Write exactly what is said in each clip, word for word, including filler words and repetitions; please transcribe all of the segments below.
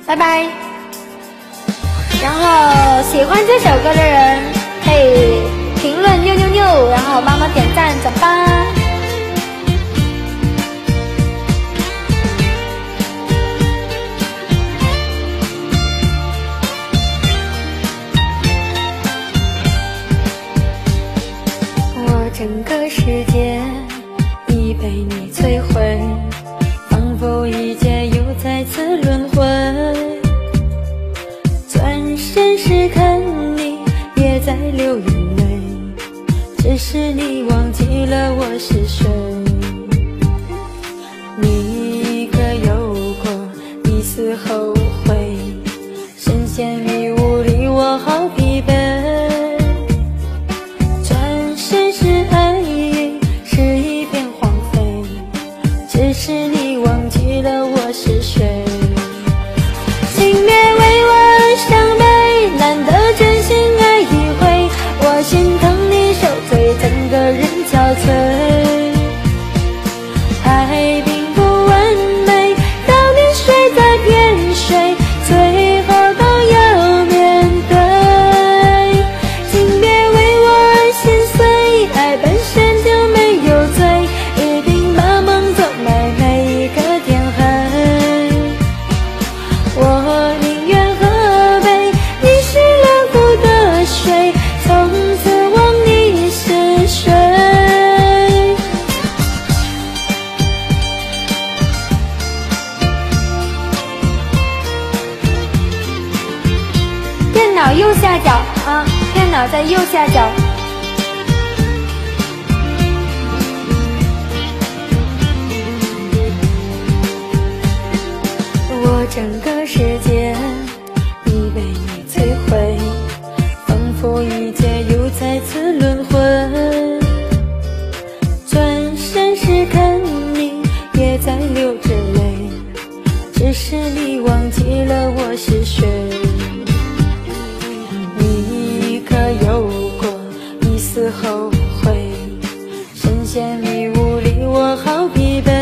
拜拜。然后喜欢这首歌的人可以评论六六六，然后帮忙点赞转发。我整个世界已被你摧毁，仿佛一切又再次轮回。转身时看你也在流眼泪，只是你忘记了我是谁。你可有过一丝后悔？深陷迷雾里我好疲惫。转身时爱已是一片荒废，只是你忘记了我是谁。请别为我伤悲，难得真心爱一回，我心疼你受罪，整个人憔悴。爱并不完美，当年谁在骗谁，最后都要面对。请别为我心碎，爱本身就没有罪，一定把梦做美，每一个天黑。我宁愿喝杯你是冷酷的水，从此忘你是谁。电脑右下角啊，电脑在右下角。我整个世界已被你摧毁，仿佛一切又再次轮回。转身时看你也在流着泪，只是你忘记了我是谁。你可有过一丝后悔？深陷迷雾里我好疲惫。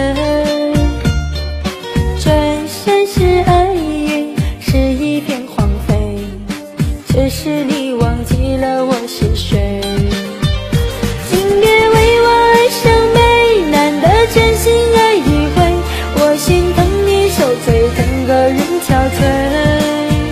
转身时爱已是一片荒废，只是你忘记了我是谁。请别为我伤悲，难得真心爱一回，我心疼你受罪，整个人憔悴。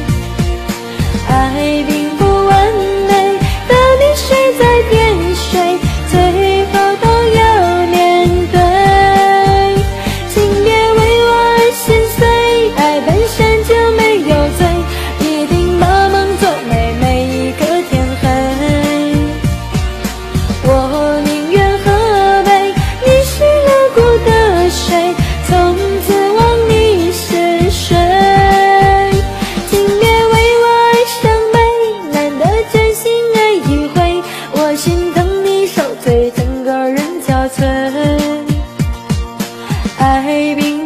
爱并不完美，到底谁在骗谁，最后都要面对。请别为我心碎，爱本身就没有罪，一定把梦做美，每一个天黑。我宁愿喝杯你是冷酷的水，从此忘你是谁。请别为我伤悲，难得真心爱一回，我心疼你受罪，整个人憔悴。爱并